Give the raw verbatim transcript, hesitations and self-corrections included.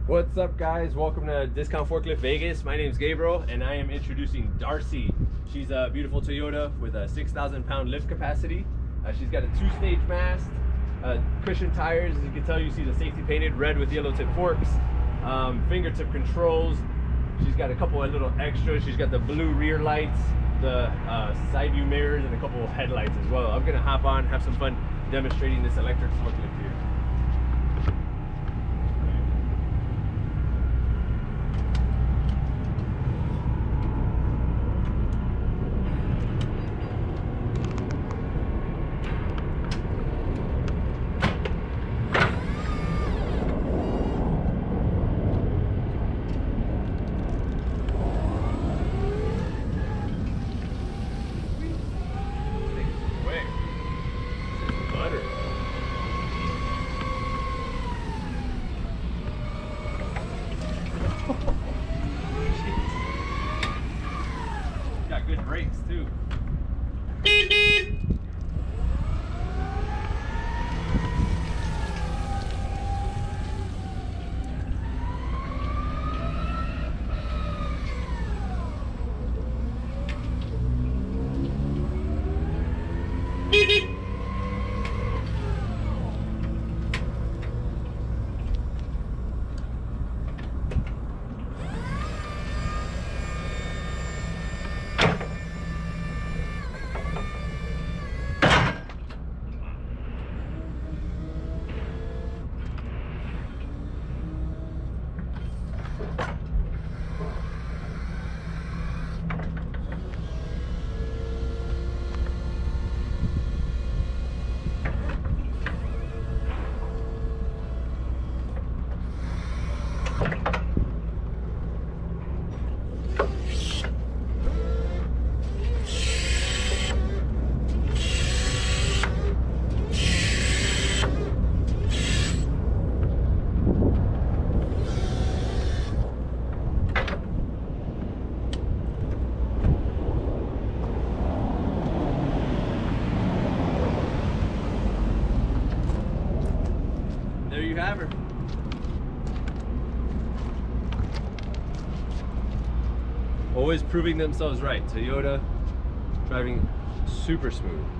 What's up, guys? Welcome to Discount Forklift Vegas. My name is Gabriel and I am introducing Darcy. She's a beautiful Toyota with a six thousand pound lift capacity. Uh, she's got a two-stage mast, uh, cushion tires. As you can tell, you see the safety painted red with yellow tip forks, um, fingertip controls. She's got a couple of little extras. She's got the blue rear lights, the uh, side view mirrors, and a couple of headlights as well. I'm gonna hop on, have some fun demonstrating this electric forklift here. Got good brakes too. There you have her. Always proving themselves right. Toyota, driving super smooth.